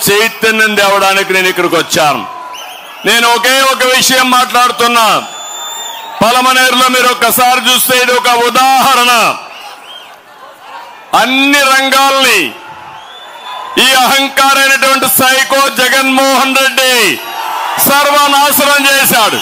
చైతన్యం తేవడానికి నేను ఇక్కడికి వచ్చాను. నేను ఒకే ఒక విషయం మాట్లాడుతున్నా. పలమనేరులో మీరు ఒక్కసారి చూస్తే ఇది ఒక ఉదాహరణ. అన్ని రంగాల్ని ఈ అహంకారైనటువంటి సైకో జగన్మోహన్ రెడ్డి సర్వనాశనం చేశాడు.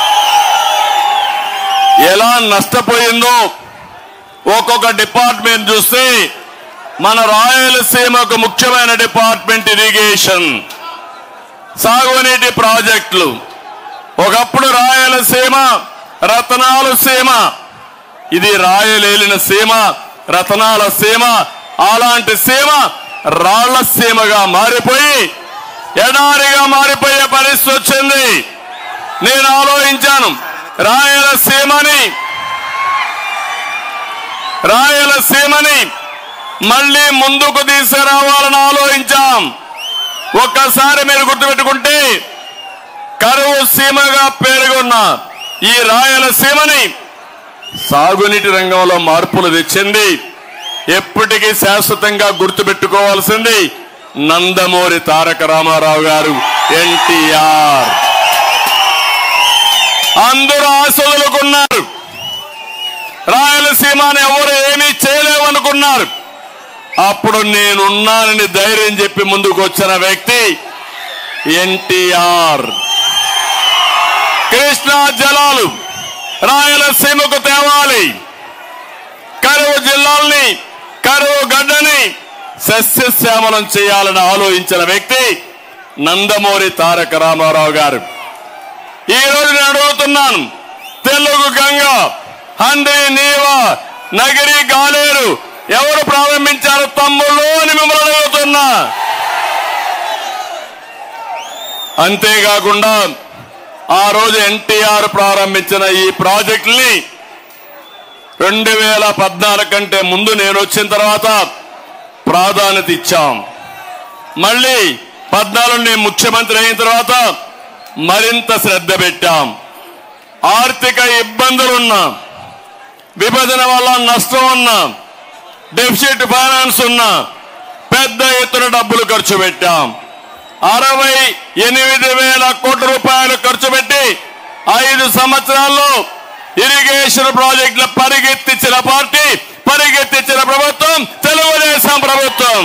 ఎలా నష్టపోయిందో ఒక్కొక్క డిపార్ట్మెంట్ చూస్తే మన రాయలసీమకు ముఖ్యమైన డిపార్ట్మెంట్ ఇరిగేషన్, సాగునీటి ప్రాజెక్టులు. ఒకప్పుడు రాయలసీమ రతనాల సీమ, ఇది రాయలేలిన సీమ, రతనాల సీమ. అలాంటి సీమ రాళ్ల సీమగా మారిపోయి ఎడారిగా మారిపోయే పరిస్థితి వచ్చింది. నేను ఆలోచించాను, రాయలసీమని మళ్ళీ ముందుకు తీసుకురావాలని ఆలోచించాం. ఒక్కసారి మీరు గుర్తుపెట్టుకుంటే కరువు సీమగా పేరుగొన్న ఈ రాయలసీమని సాగునీటి రంగంలో మార్పులు తెచ్చింది. ఎప్పటికీ శాశ్వతంగా గుర్తుపెట్టుకోవాల్సింది నందమూరి తారక రామారావు గారు, ఎన్టీఆర్. అందరూ ఆశలుకున్నారు, రాయలసీమని ఎవరు ఏమీ చేయలేవనుకున్నారు. అప్పుడు నేనున్నానని ధైర్యం చెప్పి ముందుకు వచ్చిన వ్యక్తి ఎన్టీఆర్. కృష్ణా జలాలు రాయలసీమకు తేవాలి, కరువు జిల్లాల్ని, కరువు గడ్డని సస్యశ్యామలం చేయాలని ఆలోచించిన వ్యక్తి నందమూరి తారక రామారావు గారు. ఈ రోజు నేను అడుగుతున్నాను, తెలుగు గంగ, హండ్రి నీవా, నగిరి గాలేరు ఎవరు ప్రారంభించారు తమ్ముళ్ళు అని మిమ్మల్ని అడుగుతున్నా. అంతేకాకుండా ఆ రోజు ఎన్టీఆర్ ప్రారంభించిన ఈ ప్రాజెక్టుల్ని 2014 కంటే ముందు నేను వచ్చిన తర్వాత ప్రాధాన్యత ఇచ్చాం. మళ్ళీ 14 నేను ముఖ్యమంత్రి అయిన తర్వాత మరింత శ్రద్ధ పెట్టాం. ఆర్థిక ఇబ్బందులున్నా, విభజన వల్ల నష్టం ఉన్నా, డెఫిసిట్ ఫైనాన్స్ ఉన్నా పెద్ద ఎత్తున డబ్బులు ఖర్చు పెట్టాం. 68,000 కోట్ల రూపాయలు ఖర్చు పెట్టి 5 సంవత్సరాల్లో ఇరిగేషన్ ప్రాజెక్టులు పరిగెత్తించిన పార్టీ, పరిగెత్తించిన ప్రభుత్వం తెలుగుదేశం ప్రభుత్వం.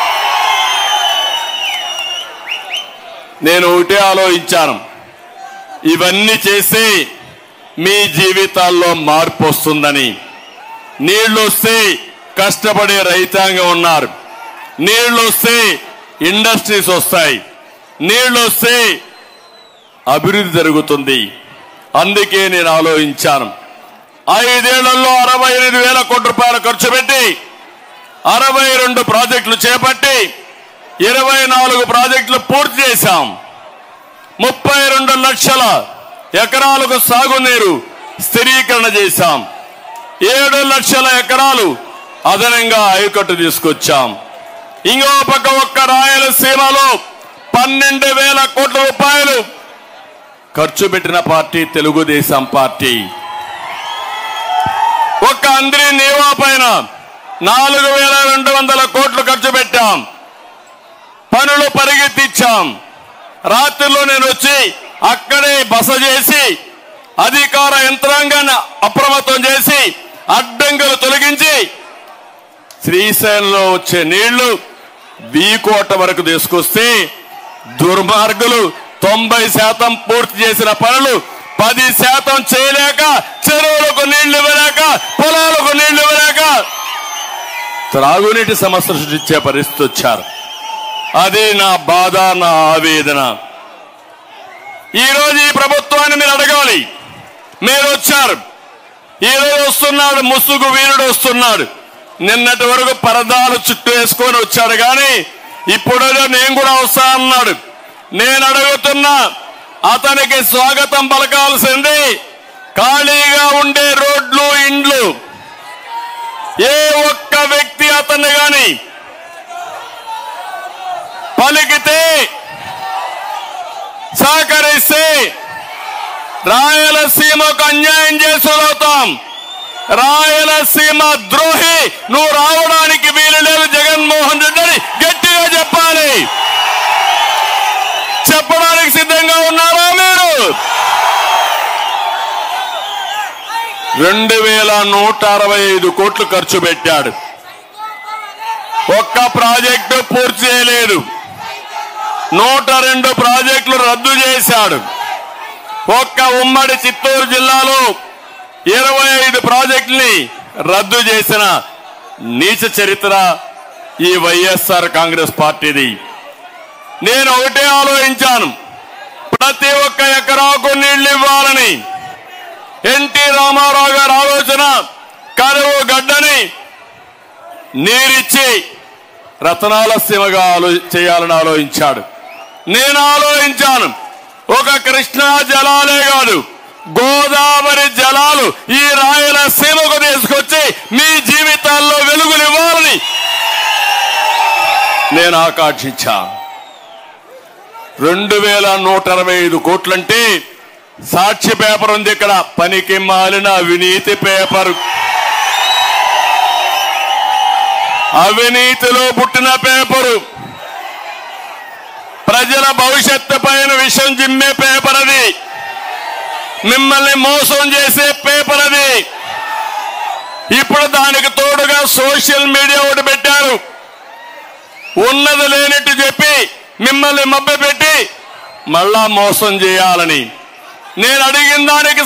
నేను ఒకటే ఆలోచించాను, ఇవన్నీ చేసి మీ జీవితాల్లో మార్పు వస్తుందని. నీళ్లు వస్తే కష్టపడే రైతాంగం ఉన్నారు, నీళ్లు వస్తే ఇండస్ట్రీస్ వస్తాయి, నీళ్లు వస్తే అభివృద్ధి జరుగుతుంది. అందుకే నేను ఆలోచించాను, 5 ఏళ్లలో 68,000 కోట్ల రూపాయలు ఖర్చు పెట్టి 62 ప్రాజెక్టులు చేపట్టి 24 ప్రాజెక్టులు పూర్తి చేశాం. 32 లక్షల ఎకరాలకు సాగునీరు స్థిరీకరణ చేశాం. 7 లక్షల ఎకరాలు అదనంగా ఆయకట్టు తీసుకొచ్చాం. ఇంకో పక్క ఒక్క రాయలసీమలో 12,000 కోట్ల రూపాయలు ఖర్చు పెట్టిన పార్టీ తెలుగుదేశం పార్టీ. ఒక్క హంద్రి నీవా పైన 4,200 కోట్లు ఖర్చు పెట్టాం. పనులు పరిగెత్తిచ్చాం. రాత్రిలో నేను వచ్చి అక్కడే బస చేసి అధికార యంత్రాంగాన్ని అప్రమత్తం చేసి అడ్డంకులు తొలగించి శ్రీశైలంలో వచ్చే నీళ్లు వీకోట వరకు తీసుకొస్తే దుర్మార్గులు 90% పూర్తి చేసిన పనులు 10% చేయలేక, చెరువులకు నీళ్లు ఇవ్వలేక, పొలాలకు నీళ్లు ఇవ్వలేక త్రాగునీటి సమస్యలు సృష్టించే పరిస్థితి వచ్చారు. అది నా బాధ, నా ఆవేదన. ఈరోజు ఈ ప్రభుత్వాన్ని మీరు అడగాలి. మీరు వచ్చారు, ఈరోజు వస్తున్నాడు ముసుగు వీరుడు వస్తున్నాడు. నిన్నటి వరకు పరదాలు చుట్టూ వేసుకొని వచ్చాడు, కానీ ఇప్పుడేదో నేను కూడా వస్తా అన్నాడు. నేను అడుగుతున్నా, అతనికి స్వాగతం పలకాల్సింది ఖాళీగా ఉండే రోడ్లు, ఇండ్లు. ఏ ఒక్క వ్యక్తి అతన్ని గాని పలికితే, సహకరిస్తే రాయలసీమకు అన్యాయం చేసులవుతాం. రాయలసీమ ద్రోహి నువ్వు రావడానికి వీలు లేదు జగన్మోహన్ రెడ్డి అని గట్టిగా చెప్పాలి. చెప్పడానికి సిద్ధంగా ఉన్నారా మీరు? 2165 కోట్లు ఖర్చు పెట్టాడు. ఒక్క ప్రాజెక్టు పూర్తి చేయలేదు. 102 ప్రాజెక్టులు రద్దు చేశాడు. ఒక్క ఉమ్మడి చిత్తూరు జిల్లాలో 25 ప్రాజెక్టుల్ని రద్దు చేసిన నీచ చరిత్ర ఈ వైఎస్ఆర్ కాంగ్రెస్ పార్టీది. నేను ఒకటే ఆలోచించాను, ప్రతి ఒక్క ఎకరాకు నీళ్లు ఇవ్వాలని. ఎన్టీ రామారావు గారి ఆలోచన కరువు గడ్డని నీరిచ్చి రతనాల సీమగా చేయాలని ఆలోచించాడు. నేను ఆలోచించాను, ఒక కృష్ణా జలాలే కాదు, గోదావరి జలాలు ఈ రాయలసీమకు తీసుకొచ్చి మీ జీవితాల్లో వెలుగునివ్వాలని నేను ఆకాంక్షించా. 2165 కోట్లంటే సాక్షి పేపర్ ఉంది ఇక్కడ, పనికి మాలిన అవినీతి పేపర్, అవినీతిలో పుట్టిన పేపరు, ప్రజల భవిష్యత్తు పైన విషం జిమ్మే పేపర్ అది, మిమ్మల్ని మోసం చేసే పేపర్ అది. ఇప్పుడు దానికి తోడుగా సోషల్ మీడియా ఒకటి పెట్టారు, ఉన్నది లేనట్టు చెప్పి మిమ్మల్ని మభ్యపెట్టి మళ్ళా మోసం చేయాలని. నేను అడిగిన దానికి